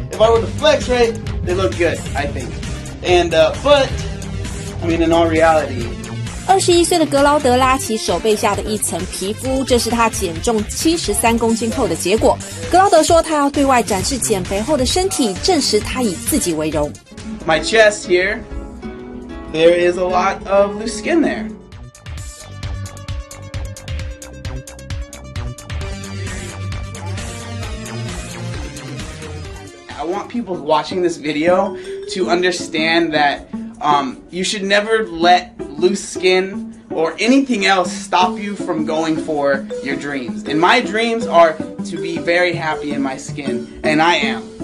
if I were to flex, right, they look good, I think. And, but, I mean, in all reality. 21岁的格劳德拉起手背下的一层皮肤，这是他减重73公斤后的结果。格劳德说，他要对外展示减肥后的身体，证实他以自己为荣。 My chest here, there is a lot of loose skin there. I want people watching this video to understand that you should never let loose skin or anything else stop you from going for your dreams. And my dreams are to be very happy in my skin, and I am.